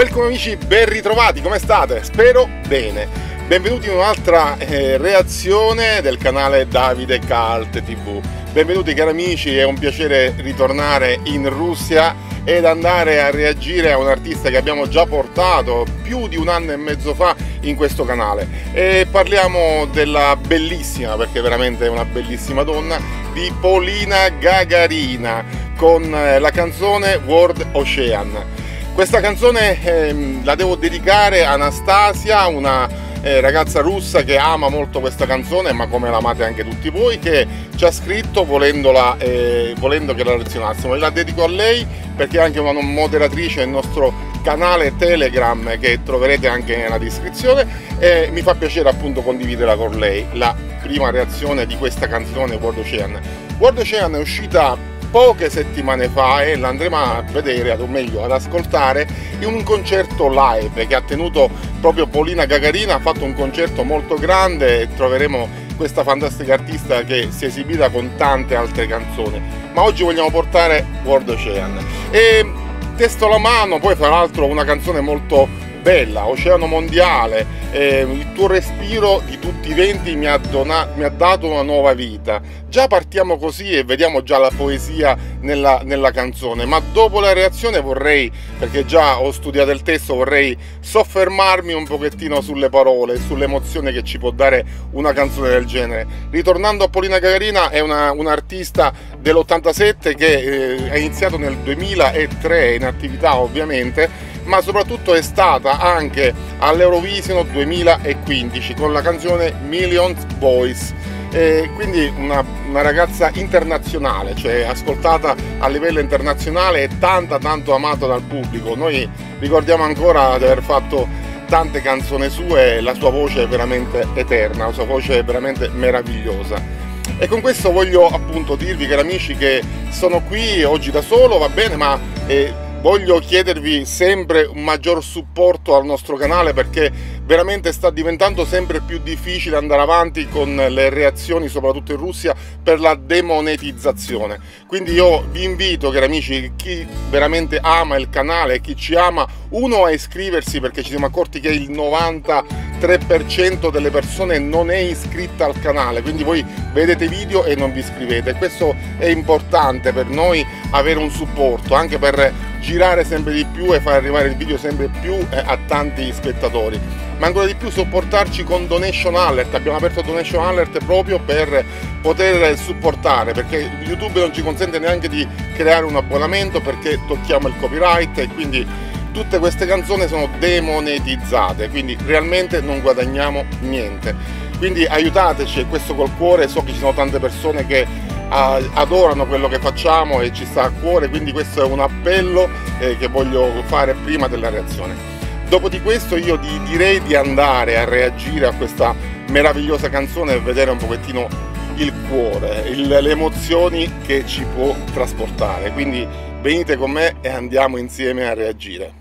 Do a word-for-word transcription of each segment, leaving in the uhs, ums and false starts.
Welcome amici, ben ritrovati, come state? Spero bene. Benvenuti in un'altra eh, reazione del canale Davide Cult tivù. Benvenuti cari amici, è un piacere ritornare in Russia ed andare a reagire a un artista che abbiamo già portato più di un anno e mezzo fa in questo canale. E parliamo della bellissima, perché veramente è una bellissima donna, di Polina Gagarina con la canzone World Ocean. Questa canzone eh, la devo dedicare a Anastasia, una eh, ragazza russa che ama molto questa canzone, ma come l'amate anche tutti voi, che ci ha scritto volendola, eh, volendo che la relazionassimo. E la dedico a lei perché è anche una moderatrice del nostro canale Telegram, che troverete anche nella descrizione, e mi fa piacere appunto condividerla con lei, la prima reazione di questa canzone World Ocean. World Ocean è uscita poche settimane fa e l'andremo a vedere, o meglio ad ascoltare, in un concerto live che ha tenuto proprio Polina Gagarina. Ha fatto un concerto molto grande e troveremo questa fantastica artista che si è esibita con tante altre canzoni, ma oggi vogliamo portare World Ocean. E testo alla mano, poi fra l'altro una canzone molto bella, Oceano Mondiale, eh, il tuo respiro di tutti i venti mi ha, donato, mi ha dato una nuova vita. Già partiamo così e vediamo già la poesia nella, nella canzone, ma dopo la reazione vorrei, perché già ho studiato il testo, vorrei soffermarmi un pochettino sulle parole, sull'emozione che ci può dare una canzone del genere. Ritornando a Polina Gagarina, è un'artista dell'ottantasette che eh, ha iniziato nel duemilatré in attività ovviamente, ma soprattutto è stata anche all'Eurovision duemilaquindici con la canzone Millions Boys, e quindi una, una ragazza internazionale, cioè ascoltata a livello internazionale e tanta tanto amata dal pubblico. Noi ricordiamo ancora di aver fatto tante canzoni sue, la sua voce è veramente eterna, la sua voce è veramente meravigliosa. E con questo voglio appunto dirvi, cari amici, che sono qui oggi da solo, va bene, ma eh, voglio chiedervi sempre un maggior supporto al nostro canale, perché veramente sta diventando sempre più difficile andare avanti con le reazioni, soprattutto in Russia, per la demonetizzazione. Quindi io vi invito, cari amici, chi veramente ama il canale, chi ci ama, uno, a iscriversi, perché ci siamo accorti che il novantatré per cento delle persone non è iscritta al canale, quindi voi vedete i video e non vi iscrivete. Questo è importante per noi, avere un supporto, anche per girare sempre di più e far arrivare il video sempre più eh, a tanti spettatori, ma ancora di più supportarci con Donation Alert. Abbiamo aperto Donation Alert proprio per poter supportare, perché YouTube non ci consente neanche di creare un abbonamento perché tocchiamo il copyright, e quindi tutte queste canzoni sono demonetizzate, quindi realmente non guadagniamo niente. Quindi aiutateci, e questo col cuore. So che ci sono tante persone che adorano quello che facciamo e ci sta a cuore, quindi questo è un appello eh, che voglio fare prima della reazione. Dopo di questo io ti direi di andare a reagire a questa meravigliosa canzone e vedere un pochettino il cuore, il, le emozioni che ci può trasportare. Quindi venite con me e andiamo insieme a reagire.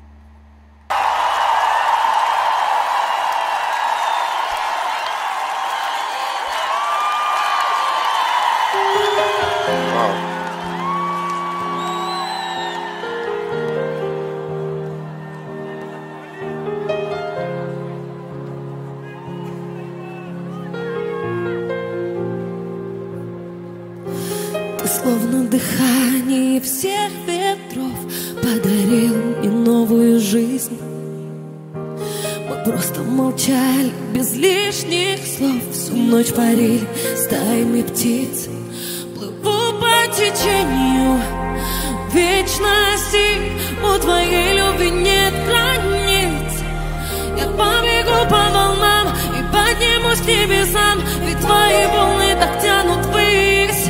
Ты словно дыхание всех ветров подарил мне новую жизнь. Мы просто молчали без лишних слов, всю ночь парили стаями птиц. Плыву по течению вечности, у твоей любви нет границ. Я побегу по волнам и поднимусь к небесам, ведь твои волны так тянут ввысь.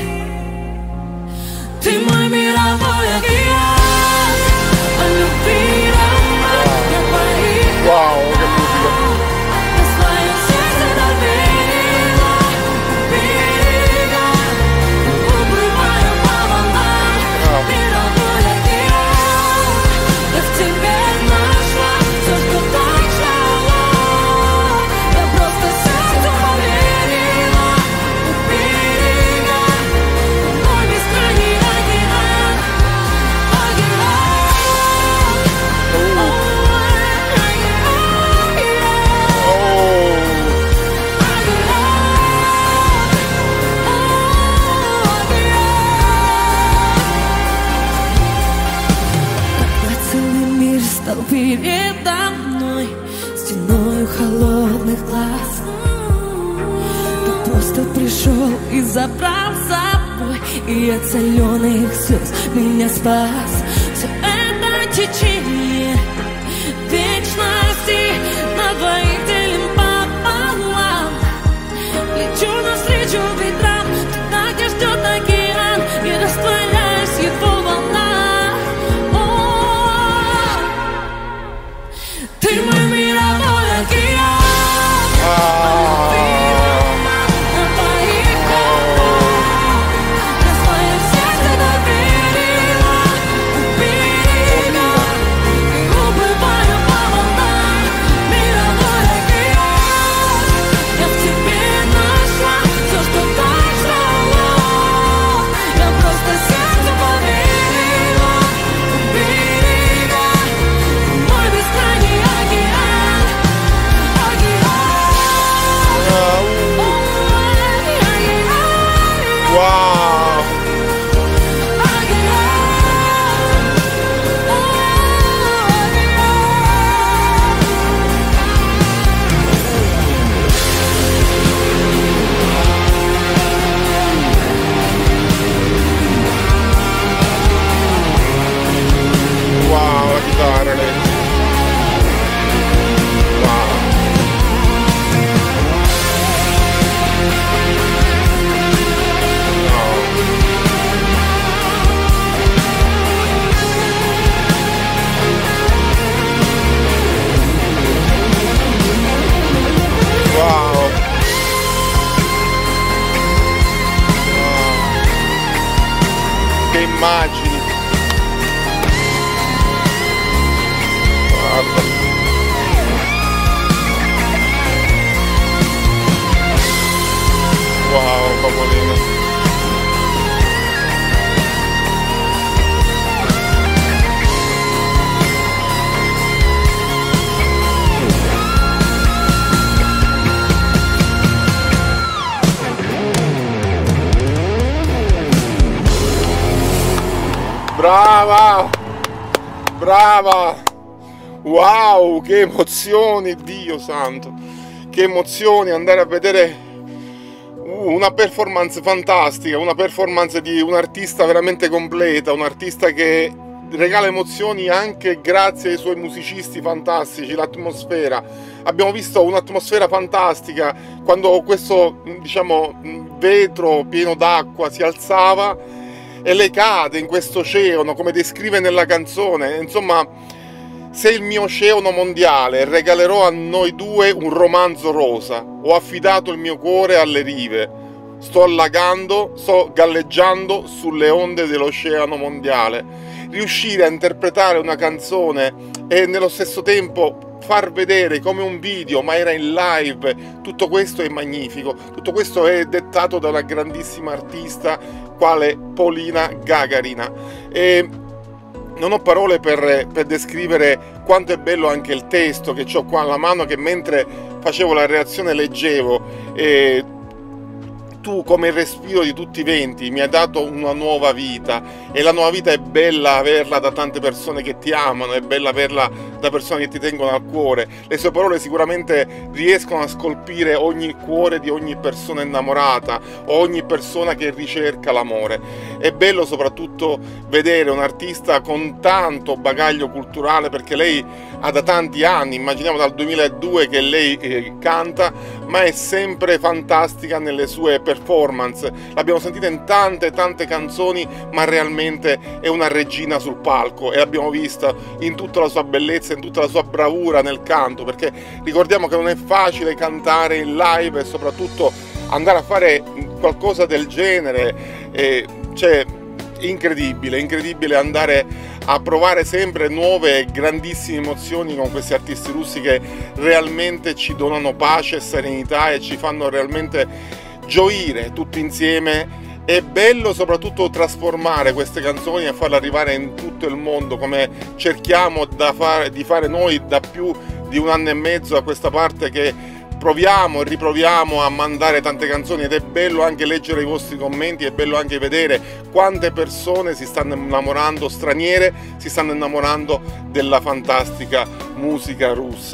Ты мой мировой океан, о любви роман, я твоих Wow, che musica! на своем сердце доверила берега, уплываю по волнам, мировой океан. Я в тебе нашла все, что так жила, я просто сердцем поверила, убила. холодных глаз. Ты просто пришел и забрал с собой, и от соленых слез меня спас. Все это течение вечности на двоих делим пополам. Лечу навстречу ветрам, туда, где ждет океан, и растворяюсь в его волнах. О, ты мой мировой океан. Immagini, guarda, wow, Papolino. Brava, brava, wow, che emozioni, Dio santo, che emozioni andare a vedere una performance fantastica, una performance di un artista veramente completa, un artista che regala emozioni anche grazie ai suoi musicisti fantastici, l'atmosfera. Abbiamo visto un'atmosfera fantastica quando questo, diciamo, vetro pieno d'acqua si alzava e lei cade in questo oceano, come descrive nella canzone. Insomma, sei il mio oceano mondiale, regalerò a noi due un romanzo rosa. Ho affidato il mio cuore alle rive. Sto allagando, sto galleggiando sulle onde dell'oceano mondiale. Riuscire a interpretare una canzone e nello stesso tempo far vedere come un video, ma era in live, tutto questo è magnifico. Tutto questo è dettato da una grandissima artista quale Polina Gagarina. E non ho parole per, per descrivere quanto è bello anche il testo che ho qua alla mano, che mentre facevo la reazione leggevo. E tu, come il respiro di tutti i venti, mi hai dato una nuova vita, e la nuova vita è bella averla da tante persone che ti amano, è bella averla da persone che ti tengono al cuore. Le sue parole sicuramente riescono a scolpire ogni cuore di ogni persona innamorata, o ogni persona che ricerca l'amore. È bello soprattutto vedere un artista con tanto bagaglio culturale, perché lei ha da tanti anni, immaginiamo dal duemiladue che lei eh, canta, ma è sempre fantastica nelle sue performance. L'abbiamo sentita in tante tante canzoni, ma realmente è una regina sul palco, e l'abbiamo vista in tutta la sua bellezza, in tutta la sua bravura nel canto, perché ricordiamo che non è facile cantare in live e soprattutto andare a fare qualcosa del genere. E, cioè, incredibile, incredibile andare a provare sempre nuove grandissime emozioni con questi artisti russi che realmente ci donano pace e serenità e ci fanno realmente gioire tutti insieme. È bello soprattutto trasformare queste canzoni e farle arrivare in tutto il mondo, come cerchiamo da fare, di fare noi da più di un anno e mezzo a questa parte, che proviamo e riproviamo a mandare tante canzoni, ed è bello anche leggere i vostri commenti, è bello anche vedere quante persone si stanno innamorando, straniere, si stanno innamorando della fantastica musica russa.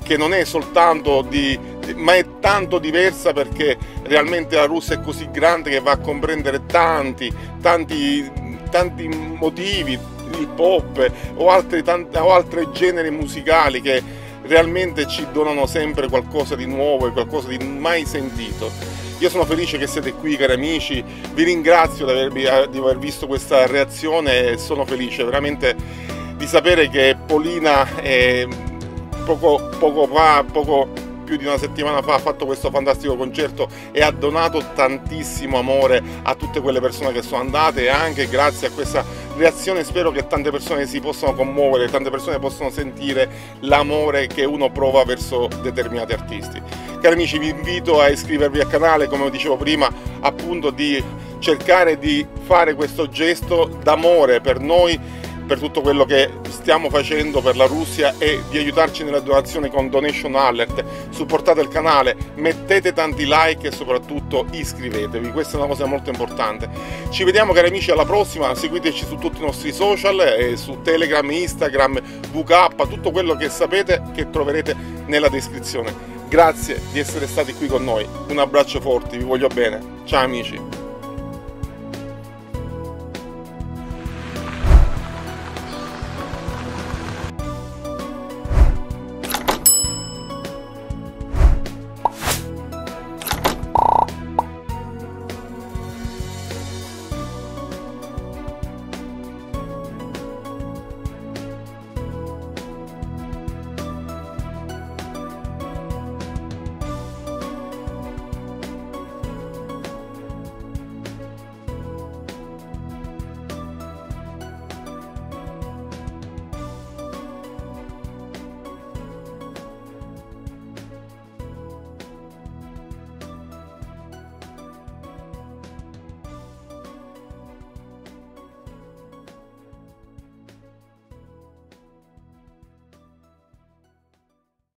che non è soltanto di, ma è tanto diversa, perché realmente la Russia è così grande che va a comprendere tanti, tanti, tanti motivi, il pop o altri, tanti, o altri generi musicali che realmente ci donano sempre qualcosa di nuovo e qualcosa di mai sentito. Io sono felice che siete qui, cari amici, vi ringrazio di, avervi, di aver visto questa reazione e sono felice veramente di sapere che Polina è, poco, poco fa, poco più di una settimana fa ha fatto questo fantastico concerto e ha donato tantissimo amore a tutte quelle persone che sono andate, e anche grazie a questa reazione spero che tante persone si possano commuovere, tante persone possano sentire l'amore che uno prova verso determinati artisti. Cari amici, vi invito a iscrivervi al canale, come dicevo prima, appunto di cercare di fare questo gesto d'amore per noi, per tutto quello che stiamo facendo per la Russia, e di aiutarci nella donazione con Donation Alert. Supportate il canale, mettete tanti like e soprattutto iscrivetevi, questa è una cosa molto importante. Ci vediamo, cari amici, alla prossima. Seguiteci su tutti i nostri social, e su Telegram, Instagram, V K, tutto quello che sapete che troverete nella descrizione. Grazie di essere stati qui con noi, un abbraccio forte, vi voglio bene, ciao amici.